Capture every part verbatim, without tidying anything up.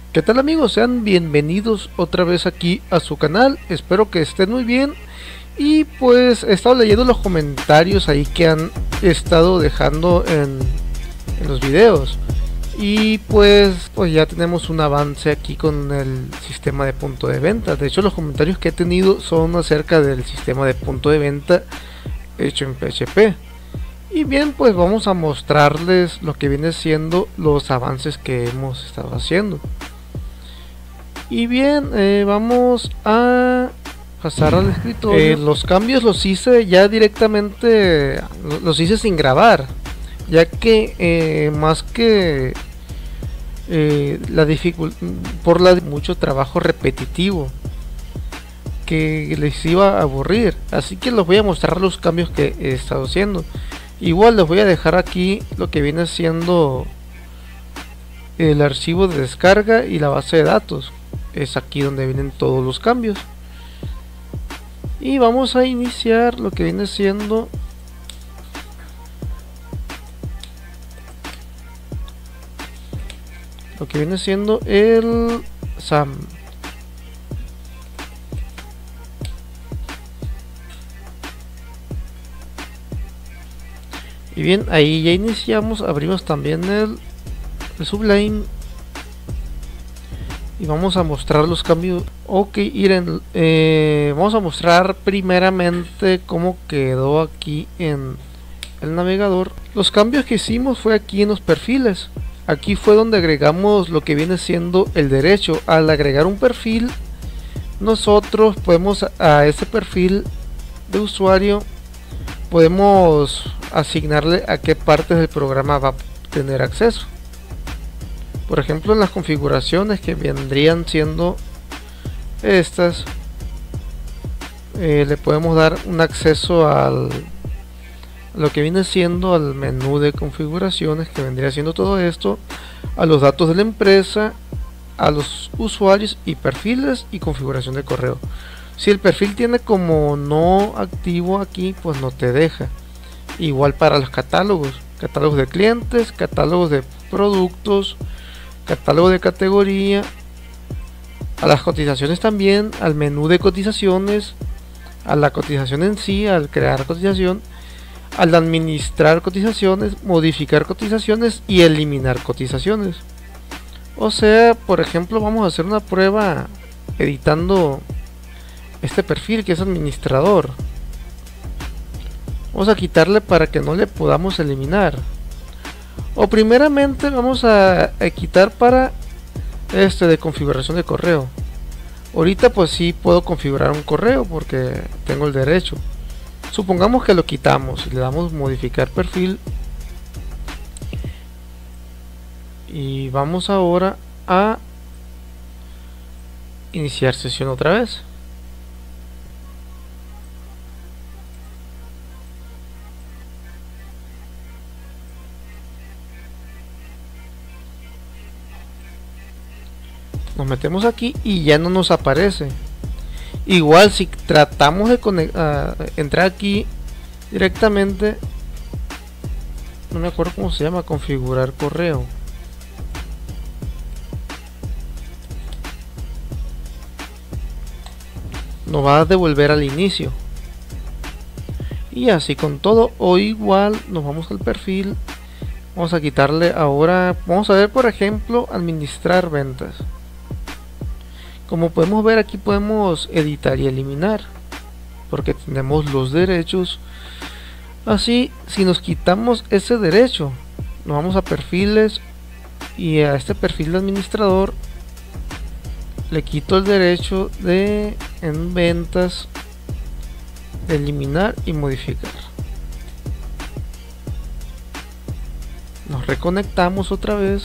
¿Qué tal amigos? Sean bienvenidos otra vez aquí a su canal, espero que estén muy bien. Y pues he estado leyendo los comentarios ahí que han estado dejando en, en los videos. Y pues, pues ya tenemos un avance aquí con el sistema de punto de venta. De hecho, los comentarios que he tenido son acerca del sistema de punto de venta hecho en P H P. Y bien, pues vamos a mostrarles lo que viene siendo los avances que hemos estado haciendo. Y bien, eh, vamos a pasar al escritorio. Eh, los cambios los hice ya directamente, los hice sin grabar, ya que eh, más que eh, la dificultad, por la mucho trabajo repetitivo que les iba a aburrir, así que les voy a mostrar los cambios que he estado haciendo. Igual les voy a dejar aquí lo que viene siendo el archivo de descarga y la base de datos. Es aquí donde vienen todos los cambios. Y vamos a iniciar lo que viene siendo lo que viene siendo el S A M. Y bien, ahí ya iniciamos, abrimos también el, el Sublime. Y vamos a mostrar los cambios. Ok, Iren, eh, vamos a mostrar primeramente cómo quedó aquí en el navegador. Los cambios que hicimos fue aquí en los perfiles. Aquí fue donde agregamos lo que viene siendo el derecho. Al agregar un perfil, nosotros podemos a ese perfil de usuario podemos asignarle a qué partes del programa va a tener acceso. Por ejemplo, en las configuraciones que vendrían siendo estas, eh, le podemos dar un acceso al lo que viene siendo al menú de configuraciones, que vendría siendo todo esto, a los datos de la empresa, a los usuarios y perfiles y configuración de correo. Si el perfil tiene como no activo aquí, pues no te deja. Igual para los catálogos, catálogos de clientes, catálogos de productos, catálogo de categoría, a las cotizaciones también, al menú de cotizaciones, a la cotización en sí, al crear cotización, al administrar cotizaciones, modificar cotizaciones y eliminar cotizaciones. O sea, por ejemplo, vamos a hacer una prueba editando este perfil que es administrador. Vamos a quitarle para que no le podamos eliminar. O primeramente vamos a, a quitar para este de configuración de correo. Ahorita pues sí puedo configurar un correo porque tengo el derecho. Supongamos que lo quitamos y le damos modificar perfil. Y vamos ahora a iniciar sesión otra vez. Nos metemos aquí y ya no nos aparece. Igual si tratamos de conectar, uh, entrar aquí directamente, no me acuerdo cómo se llama, configurar correo. Nos va a devolver al inicio. Y así con todo, o igual nos vamos al perfil. Vamos a quitarle ahora, vamos a ver por ejemplo, administrar ventas. Como podemos ver aquí podemos editar y eliminar porque tenemos los derechos. Así, si nos quitamos ese derecho, nos vamos a perfiles y a este perfil de administrador le quito el derecho de en ventas, de eliminar y modificar. Nos reconectamos otra vez.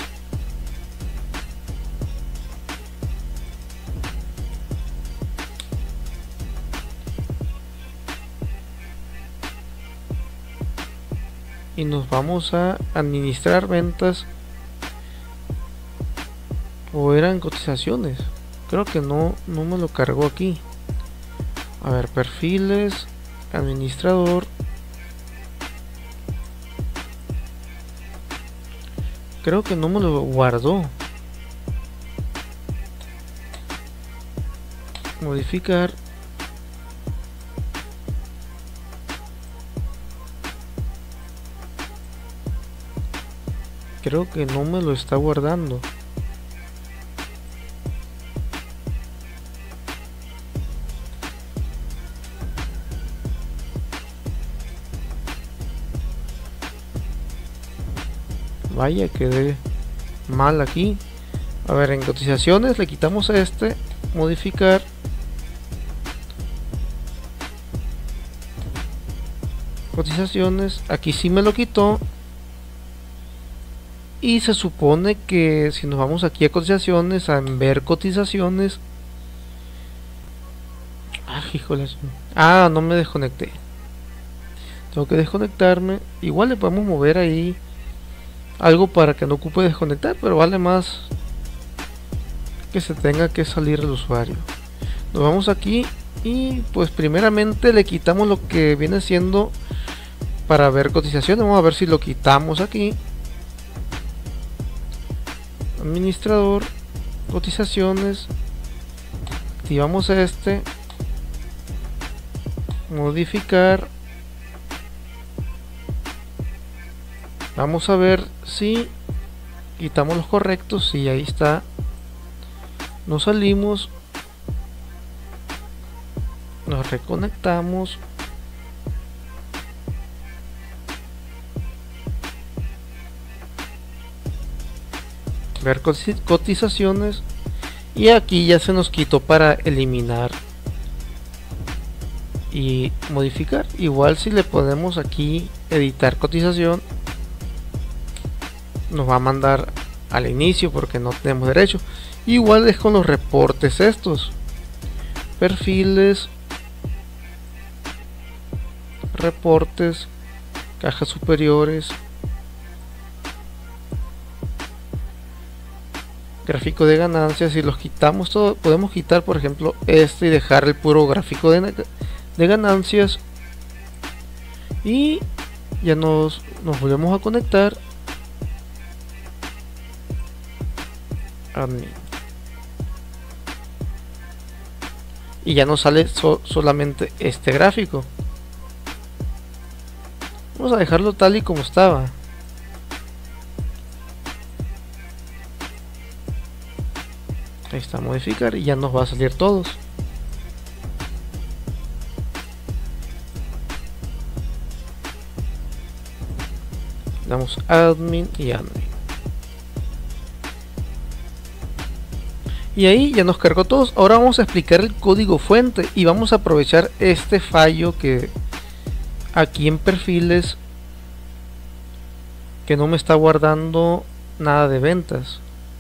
Y nos vamos a administrar ventas, o eran cotizaciones, creo que no, no me lo cargó aquí. A ver, perfiles, administrador, creo que no me lo guardó. modificar, creo que no me lo está guardando. Vaya, quedé mal aquí. A ver, en cotizaciones le quitamos a este, modificar, cotizaciones, aquí sí me lo quitó. Y se supone que si nos vamos aquí a cotizaciones, a ver cotizaciones, ah, híjole, ah, no me desconecté, tengo que desconectarme. Igual le podemos mover ahí algo para que no ocupe desconectar, pero vale más que se tenga que salir el usuario. Nos vamos aquí y pues primeramente le quitamos lo que viene siendo para ver cotizaciones. Vamos a ver si lo quitamos aquí, administrador, cotizaciones, activamos este, modificar. Vamos a ver si quitamos los correctos. Y ahí está, nos salimos, nos reconectamos, ver cotizaciones, y aquí ya se nos quitó para eliminar y modificar. Igual si le ponemos aquí editar cotización, nos va a mandar al inicio porque no tenemos derecho. Igual es con los reportes estos, perfiles, reportes, cajas superiores, gráfico de ganancias. Si los quitamos todo, podemos quitar por ejemplo este y dejar el puro gráfico de, de ganancias, y ya nos, nos volvemos a conectar. Admin. Y ya nos sale so, solamente este gráfico. Vamos a dejarlo tal y como estaba. Ahí está, modificar, y ya nos va a salir todos. Damos admin y admin. Y ahí ya nos cargó todos. Ahora vamos a explicar el código fuente y vamos a aprovechar este fallo que aquí en perfiles, que no me está guardando nada de ventas.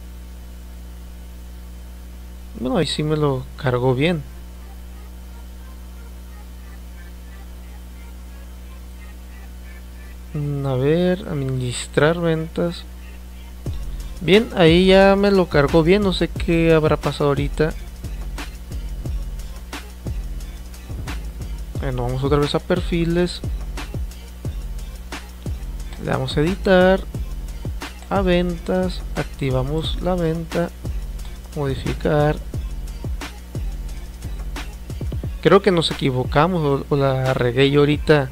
Bueno, ahí sí me lo cargó bien. A ver, administrar ventas. Bien, ahí ya me lo cargó bien. No sé qué habrá pasado ahorita. Bueno, vamos otra vez a perfiles, le damos a editar, a ventas, activamos la venta, modificar. Creo que nos equivocamos o, o la regué yo ahorita.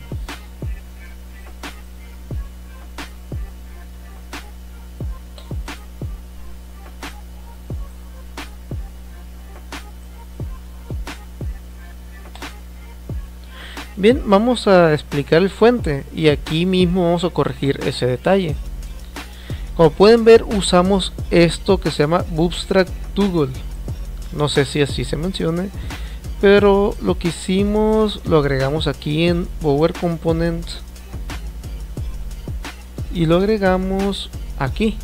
Bien, vamos a explicar el fuente y aquí mismo vamos a corregir ese detalle. Como pueden ver, usamos esto que se llama Bootstrap Toggle. No sé si así se mencione, pero lo que hicimos lo agregamos aquí en Power Components y lo agregamos aquí.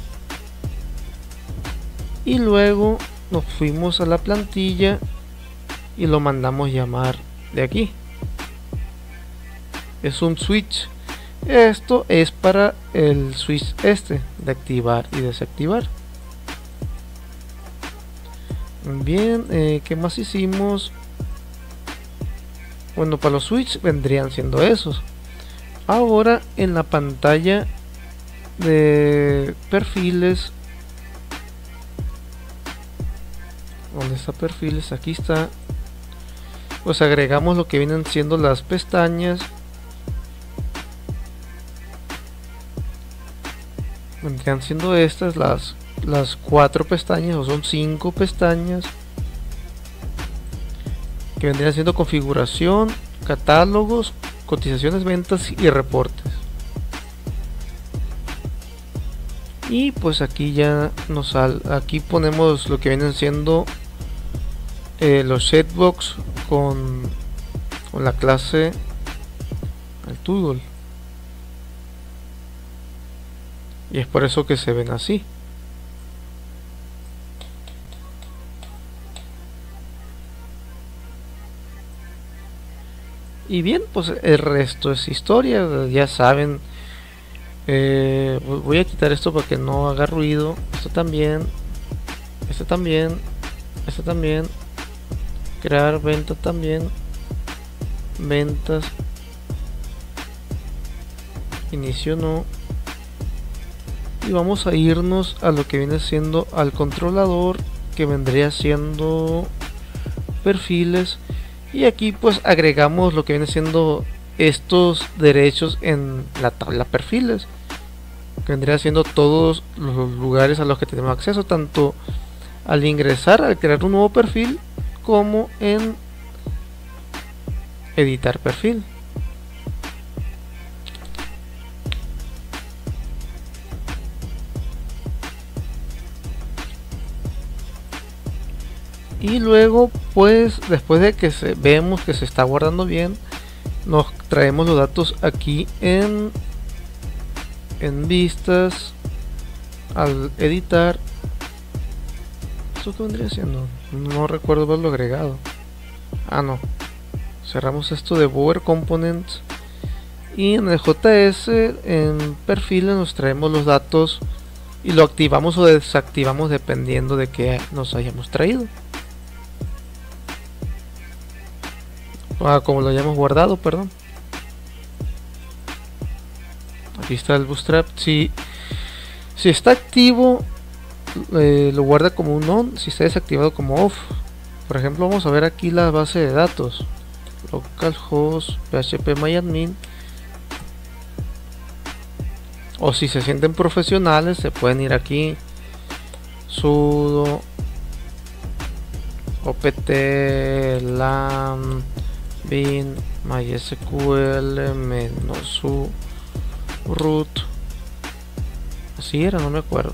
Y luego nos fuimos a la plantilla y lo mandamos llamar de aquí. Es un switch. Esto es para el switch este de activar y desactivar. Bien, eh, ¿qué más hicimos? Bueno, para los switch vendrían siendo esos. Ahora en la pantalla de perfiles, ¿dónde está perfiles? Aquí está. pues agregamos lo que vienen siendo las pestañas. Vendrían siendo estas las, las cuatro pestañas, o son cinco pestañas, que vendrían siendo configuración, catálogos, cotizaciones, ventas y reportes. Y pues aquí ya nos sal, aquí ponemos lo que vienen siendo eh, los setbox con, con la clase el Toggle. Y es por eso que se ven así. Y bien, pues el resto es historia, ya saben. Eh, voy a quitar esto para que no haga ruido. Esto también. Esto también. Esto también. Crear ventas también. Ventas. Inicio no. Y vamos a irnos a lo que viene siendo al controlador, que vendría siendo perfiles. Y aquí pues agregamos lo que viene siendo estos derechos en la tabla perfiles, que vendría siendo todos los lugares a los que tenemos acceso, tanto al ingresar, al crear un nuevo perfil, como en editar perfil. Y luego pues después de que se, vemos que se está guardando bien, nos traemos los datos aquí en en vistas. Al editar, ¿esto qué vendría siendo? No recuerdo haberlo agregado. Ah, no, cerramos esto de Bower Components, y en el J S en perfiles nos traemos los datos y lo activamos o desactivamos dependiendo de que nos hayamos traído. Ah, como lo hayamos guardado, perdón. Aquí está el Bootstrap. Si, si está activo, eh, lo guarda como un on. Si está desactivado, como off. Por ejemplo, vamos a ver aquí la base de datos. Localhost, phpMyAdmin. O si se sienten profesionales, se pueden ir aquí. Sudo opt lam bin mysql menos u root. Así era, no me acuerdo.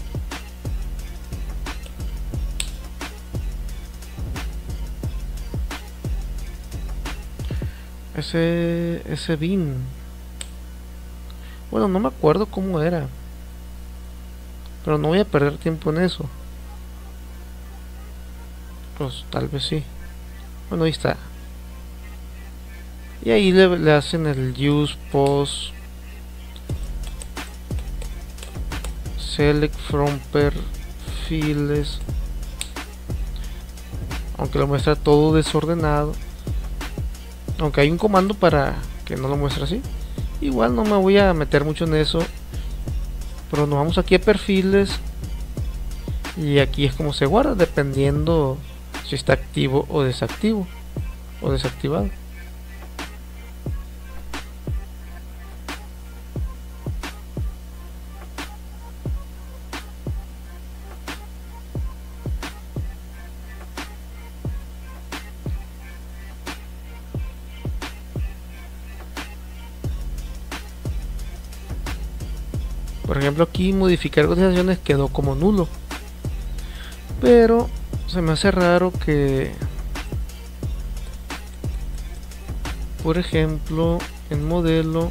Ese ese bin, bueno, no me acuerdo cómo era, pero no voy a perder tiempo en eso. Pues tal vez sí. Bueno, ahí está. Y ahí le, le hacen el use post select from perfiles, aunque lo muestra todo desordenado, aunque hay un comando para que no lo muestre así. Igual no me voy a meter mucho en eso, pero nos vamos aquí a perfiles, y aquí es como se guarda, dependiendo si está activo o desactivo o desactivado. Por ejemplo, aquí modificar cotizaciones quedó como nulo, pero se me hace raro que, por ejemplo, en modelo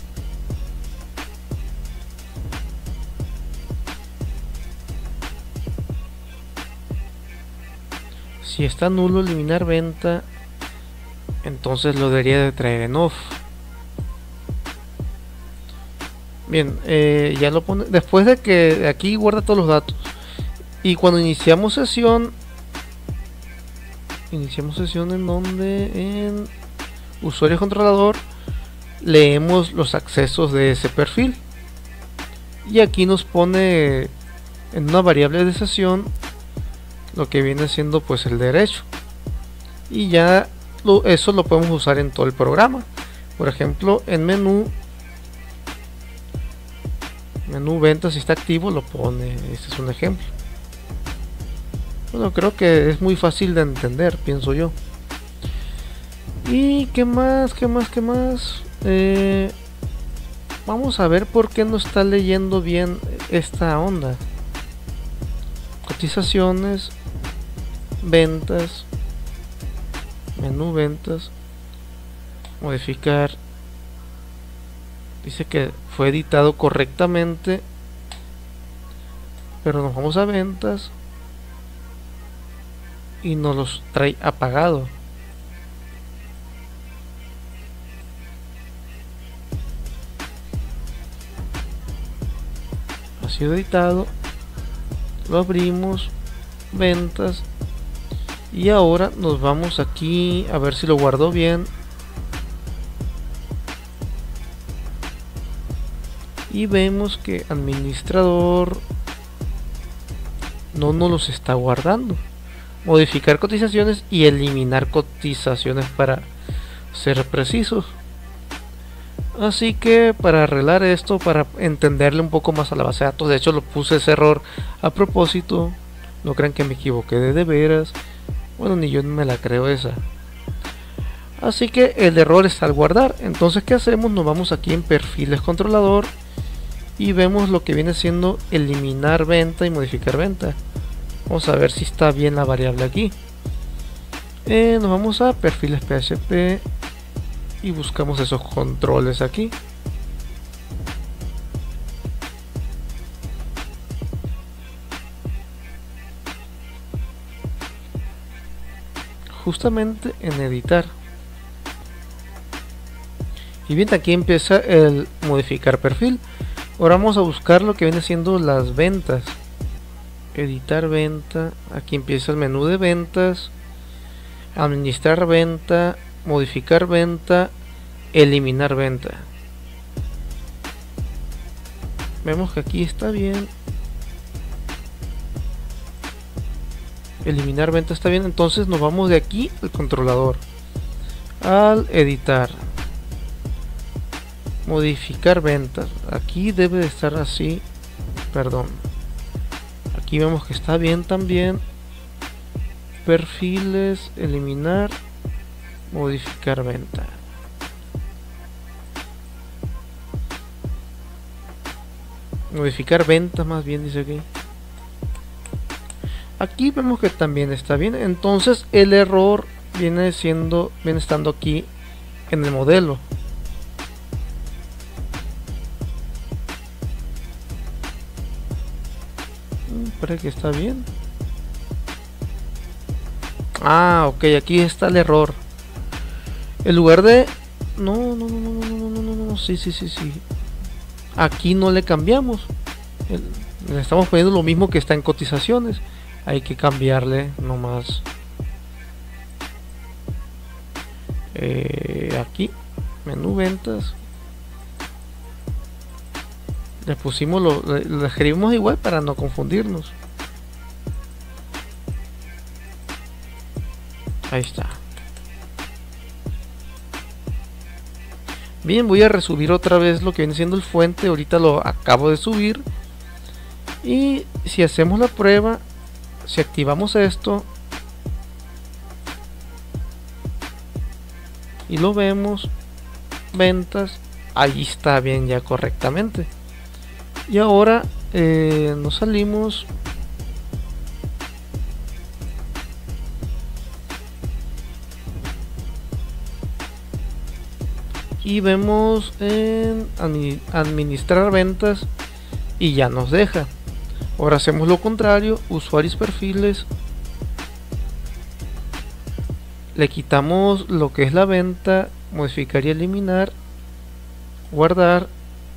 si está nulo eliminar venta, entonces lo debería de traer en off. Bien, eh, ya lo pone. Después de que aquí guarda todos los datos, y cuando iniciamos sesión, iniciamos sesión en donde en usuario controlador leemos los accesos de ese perfil, y aquí nos pone en una variable de sesión lo que viene siendo pues el derecho, y ya lo, eso lo podemos usar en todo el programa. Por ejemplo, en menú menú ventas, si está activo, lo pone. Este es un ejemplo. Bueno, creo que es muy fácil de entender, pienso yo. Y qué más, qué más, qué más. Eh, vamos a ver por qué no está leyendo bien esta onda. Cotizaciones, ventas, menú ventas, modificar. Dice que fue editado correctamente, pero nos vamos a ventas y nos los trae apagado. Ha sido editado, lo abrimos, ventas, y ahora nos vamos aquí a ver si lo guardó bien. Y vemos que administrador no nos los está guardando. Modificar cotizaciones y eliminar cotizaciones para ser precisos. Así que para arreglar esto, para entenderle un poco más a la base de datos, de hecho lo puse ese error a propósito, no crean que me equivoqué de de veras. Bueno, ni yo me la creo esa. Así que el error está al guardar. Entonces, ¿qué hacemos? Nos vamos aquí en perfiles controlador y vemos lo que viene siendo eliminar venta y modificar venta. Vamos a ver si está bien la variable aquí. Eh, nos vamos a perfiles P H P y buscamos esos controles aquí. Justamente en editar. Y bien, aquí empieza el modificar perfil. Ahora vamos a buscar lo que viene siendo las ventas. Editar venta. Aquí empieza el menú de ventas. Administrar venta. Modificar venta. Eliminar venta. Vemos que aquí está bien. Eliminar venta está bien. Entonces nos vamos de aquí al controlador. Al editar. Modificar ventas. Aquí debe de estar así. Perdón. Aquí vemos que está bien también. Perfiles. Eliminar. Modificar venta. Modificar ventas más bien dice aquí. Aquí vemos que también está bien. Entonces el error viene siendo, viene estando aquí en el modelo. Parece que está bien. Ah, ok, aquí está el error. En lugar de... No, no, no, no, no, no, no, no, no, sí, sí, sí, sí. Aquí no le cambiamos. Le estamos poniendo lo mismo que está en cotizaciones. Hay que cambiarle nomás. Eh, aquí, menú ventas. Le pusimos lo, le, le escribimos igual para no confundirnos. Ahí está. Bien, voy a resubir otra vez lo que viene siendo el fuente. Ahorita lo acabo de subir. Y si hacemos la prueba, si activamos esto y lo vemos, ventas, ahí está bien ya correctamente. Y ahora eh, nos salimos y vemos en administrar ventas y ya nos deja. Ahora hacemos lo contrario, usuarios, perfiles, le quitamos lo que es la venta, modificar y eliminar, guardar,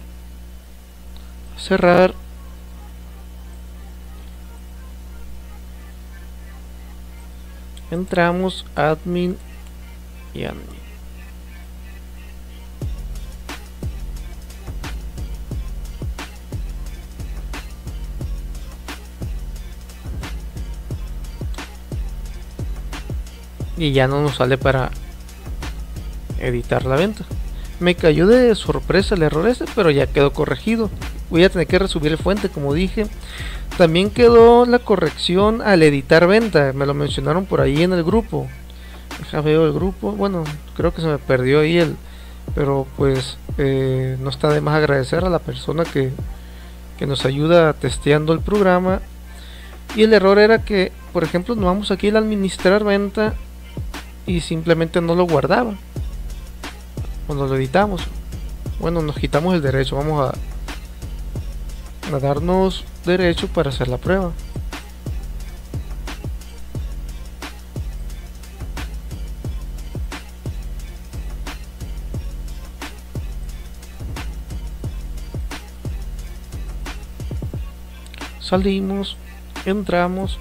cerrar, entramos admin y admin. Y ya no nos sale para editar la venta. Me cayó de sorpresa el error este, pero ya quedó corregido. Voy a tener que resubir el fuente, como dije. También quedó la corrección al editar venta. Me lo mencionaron por ahí en el grupo. Deja veo el grupo. Bueno, creo que se me perdió ahí el... Pero pues eh, no está de más agradecer a la persona que, que nos ayuda testeando el programa. Y el error era que, por ejemplo, nos vamos aquí al administrar venta y simplemente no lo guardaba cuando lo editamos. Bueno, nos quitamos el derecho. Vamos a, a darnos derecho para hacer la prueba. Salimos, entramos,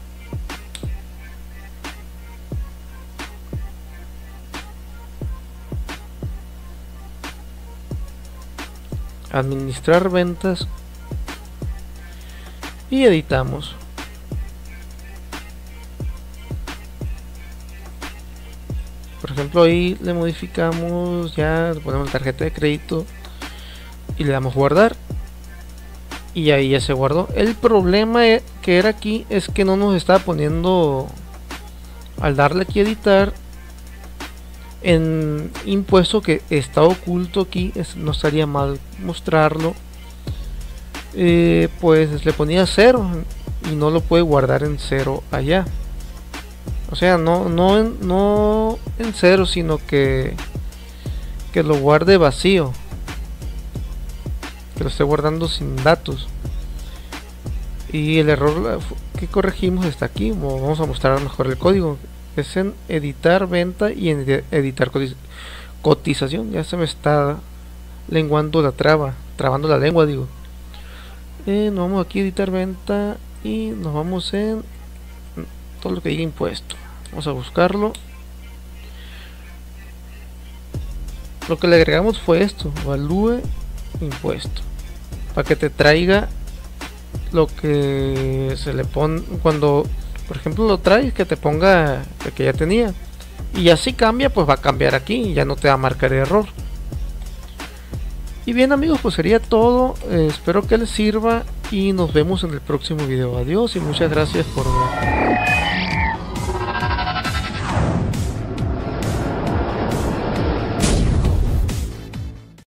administrar ventas y editamos. Por ejemplo, ahí le modificamos, ya le ponemos la tarjeta de crédito y le damos guardar. Y ahí ya se guardó. El problema que era aquí es que no nos estaba poniendo, al darle aquí a editar, en impuesto que está oculto aquí, es, no estaría mal mostrarlo. Eh, pues le ponía cero y no lo puede guardar en cero allá. O sea, no, no, en, no en cero, sino que, que lo guarde vacío. Que lo esté guardando sin datos. Y el error que corregimos está aquí. Vamos a mostrar mejor el código. Es en editar venta y en editar cotización. Ya se me está lenguando la traba, trabando la lengua, digo. Eh, nos vamos aquí a editar venta y nos vamos en todo lo que diga impuesto. Vamos a buscarlo. Lo que le agregamos fue esto: evalúe impuesto, para que te traiga lo que se le pone cuando, por ejemplo, lo traes, que te ponga el que ya tenía, y así cambia, pues va a cambiar aquí y ya no te va a marcar error. Y bien, amigos, pues sería todo. Eh, espero que les sirva y nos vemos en el próximo video. Adiós y muchas gracias por ver.